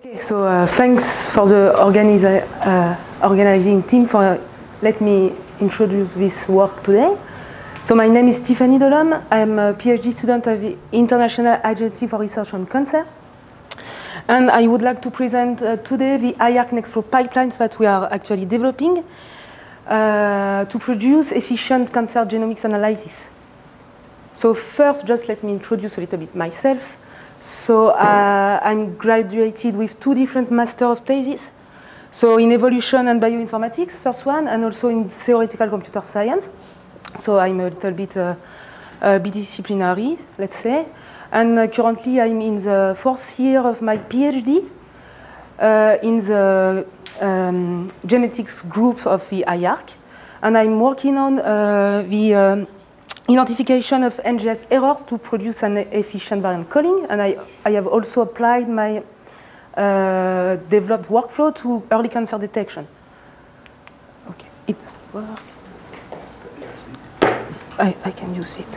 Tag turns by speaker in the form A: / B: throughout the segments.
A: Okay, so thanks for the organizing team for let me introduce this work today. So my name is Stéphanie Delhomme. I'm a PhD student at the International Agency for Research on Cancer. And I would like to present today the IARC Nextflow pipelines that we are actually developing to produce efficient cancer genomics analysis. So first, just let me introduce a little bit myself. So I'm graduated with 2 different Master of Theses. So in evolution and bioinformatics, first one, and also in theoretical computer science. So I'm a little bit bidisciplinary, let's say. And currently I'm in the 4th year of my PhD in the genetics group of the IARC. And I'm working on the identification of NGS errors to produce an efficient variant calling. And I have also applied my developed workflow to early cancer detection. Okay, it doesn't work. I can use it.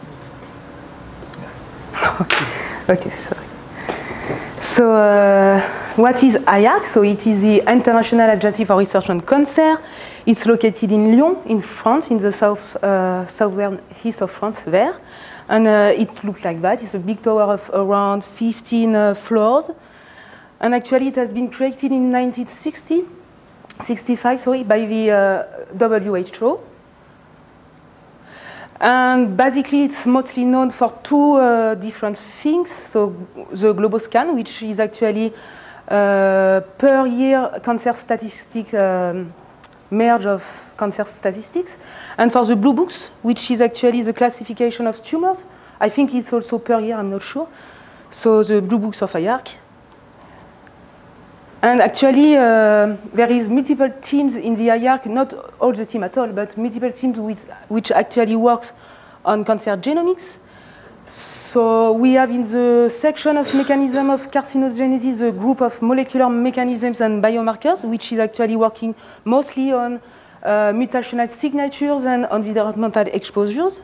A: Okay, sorry. So what is IARC? So it is the International Agency for Research on Cancer. It's located in Lyon, in France, in the southwestern east of France there. And it looks like that. It's a big tower of around 15 floors. And actually it has been created in 1965, sorry, by the WHO. And basically, it's mostly known for 2 different things. So the Globoscan, which is actually per year cancer statistics, merge of cancer statistics. And for the Blue Books, which is actually the classification of tumors. I think it's also per year, I'm not sure. So the Blue Books of IARC. And actually, there is multiple teams in the IARC, not all the team at all, but multiple teams which actually works on cancer genomics. So we have in the section of mechanism of carcinogenesis a group of molecular mechanisms and biomarkers, which is actually working mostly on mutational signatures and environmental exposures.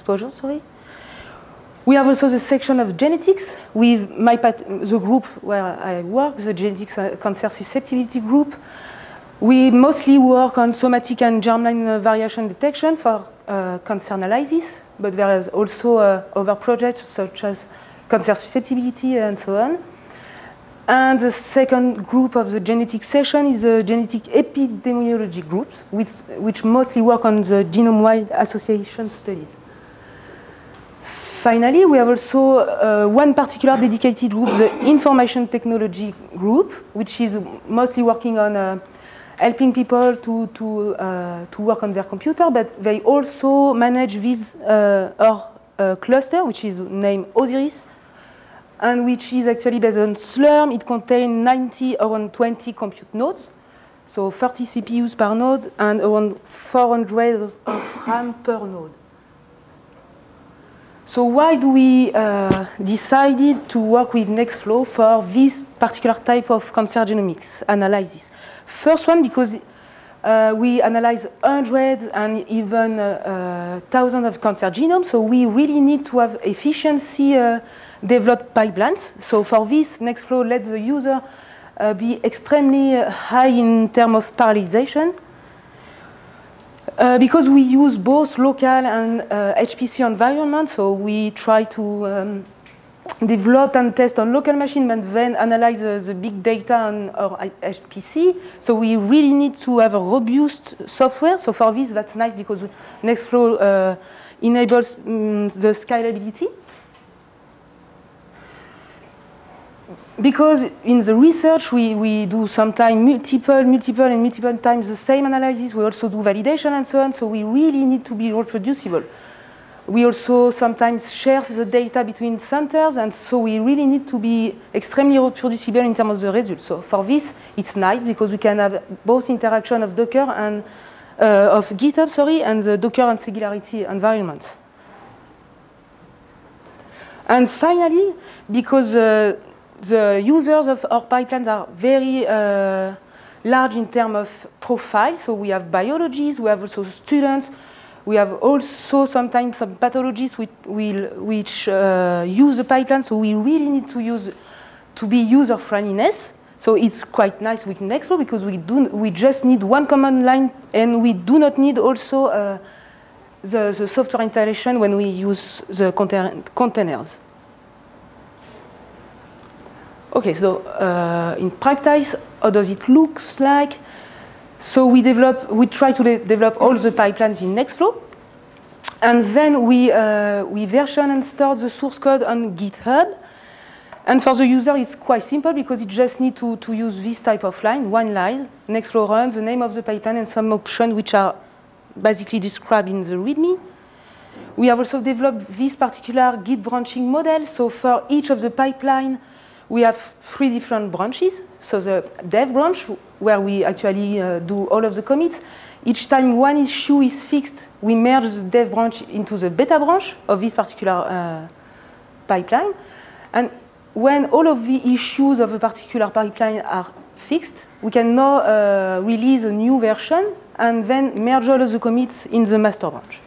A: We have also the section of genetics with the group where I work, the genetics cancer susceptibility group. We mostly work on somatic and germline variation detection for cancer analysis, but there is also other projects such as cancer susceptibility and so on. And the second group of the genetic section is the genetic epidemiology group, which mostly work on the genome-wide association studies. Finally, we have also one particular dedicated group, the information technology group, which is mostly working on helping people to work on their computer, but they also manage this cluster, which is named OSIRIS, and which is actually based on Slurm. It contains around 20 compute nodes, so 30 CPUs per node, and around 400 of RAM per node. So why do we decided to work with Nextflow for this particular type of cancer genomics analysis? First one, because we analyze hundreds and even thousands of cancer genomes, so we really need to have efficiency developed pipelines. So for this, Nextflow lets the user be extremely high in terms of parallelization. Because we use both local and HPC environments, so we try to develop and test on local machine and then analyze the big data on our HPC. So we really need to have a robust software. So for this, that's nice because Nextflow enables the scalability. Because in the research, we do sometimes multiple times the same analysis. We also do validation and so on. So we really need to be reproducible. We also sometimes share the data between centers. And so we really need to be extremely reproducible in terms of the results. So for this, it's nice because we can have both interaction of Docker and of GitHub, sorry, and the Docker and Singularity environments. And finally, because the users of our pipelines are very large in terms of profile. So we have biologists, we have also students, we have also sometimes some pathologists which use the pipeline. So we really need to be user-friendliness. So it's quite nice with Nextflow because we just need one command line, and we do not need also the software installation when we use the containers. Okay, so in practice, how does it look like? So we try to develop all the pipelines in Nextflow, and then we version and store the source code on GitHub. And for the user, it's quite simple because it just needs to use this type of line, one line, Nextflow runs, the name of the pipeline, and some options which are basically described in the README. We have also developed this particular Git branching model. So for each of the pipeline, we have 3 different branches. So the dev branch, where we actually do all of the commits. Each time one issue is fixed, we merge the dev branch into the beta branch of this particular pipeline. And when all of the issues of a particular pipeline are fixed, we can now release a new version and then merge all of the commits in the master branch.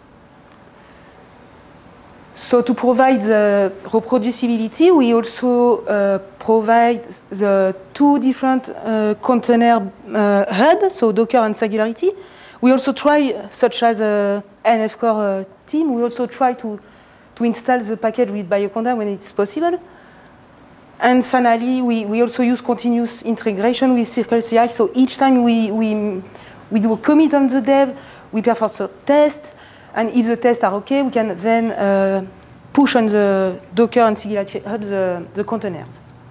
A: So to provide the reproducibility, we also provide the 2 different container hubs, so Docker and Singularity. We also try, such as NF Core team, we also try to install the package with Bioconda when it's possible. And finally, we also use continuous integration with CircleCI. So each time we do a commit on the dev, we perform a test. And if the tests are OK, we can then push on the Docker and Singularity hub the containers.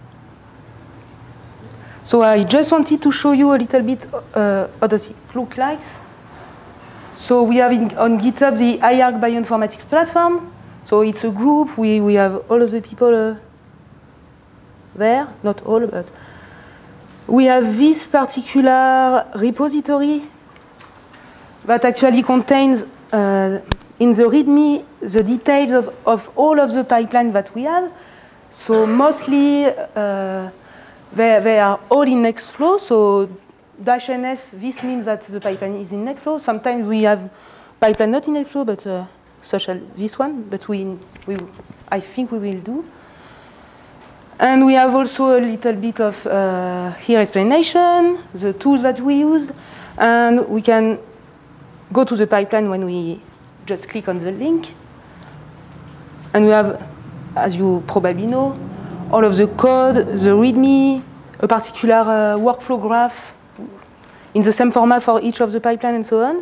A: So I just wanted to show you a little bit how does it look like. So we have on GitHub the IARC Bioinformatics platform. So it's a group. We have all of the people there, not all, but we have this particular repository that actually contains in the README the details of all of the pipelines that we have. So mostly they are all in Nextflow. So -nf, this means that the pipeline is in Nextflow. Sometimes we have pipeline not in Nextflow, but such as this one, but I think we will do. And we have also a little bit of here explanation, the tools that we used, and we can go to the pipeline when we just click on the link. And we have, as you probably know, all of the code, the README, a particular workflow graph in the same format for each of the pipeline and so on.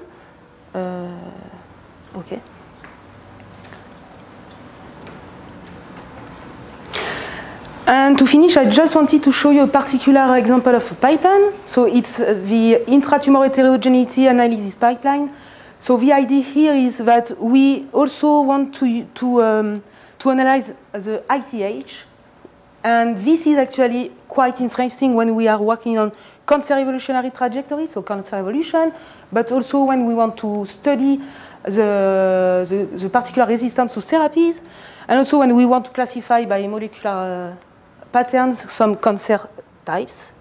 A: Okay. And to finish, I just wanted to show you a particular example of a pipeline. So it's the intratumor heterogeneity analysis pipeline. So the idea here is that we also want to analyze the ITH. And this is actually quite interesting when we are working on cancer evolutionary trajectory, so cancer evolution, but also when we want to study the particular resistance to therapies, and also when we want to classify by molecular patterns some cancer types.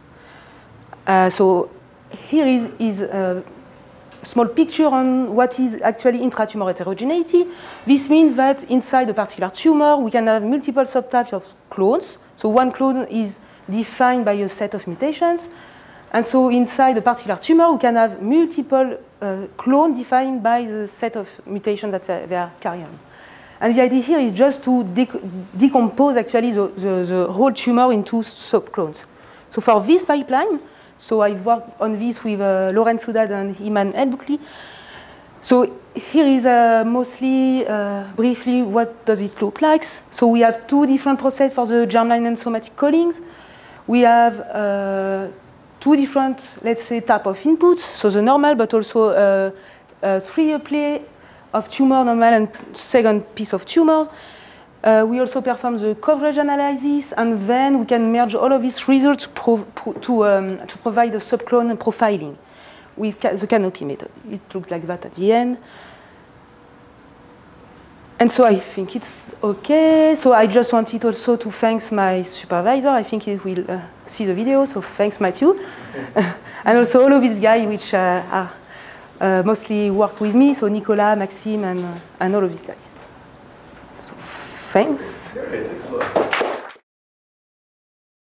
A: So here is a small picture on what is actually intratumor heterogeneity. This means that inside a particular tumor, we can have multiple subtypes of clones. So one clone is defined by a set of mutations. And so inside a particular tumor, we can have multiple clones defined by the set of mutations that they are carrying. And the idea here is just to decompose actually the whole tumor into subclones. So for this pipeline, so I've worked on this with Lorenz Soudad and Iman El-Boukli. So here is mostly, briefly, what does it look like. So we have 2 different processes for the germline and somatic callings. We have 2 different, let's say, type of inputs. So the normal, but also 3 play of tumor, normal, and second piece of tumor. We also perform the coverage analysis, and then we can merge all of these results to provide a subclone profiling with the canopy method. It looks like that at the end. And so I think it's OK. So I just wanted also to thank my supervisor. I think he will see the video, so thanks, Matthew. And also all of these guys which are mostly worked with me, so Nicolas, Maxime, and all of these guys. So thanks.
B: Great, thanks a lot.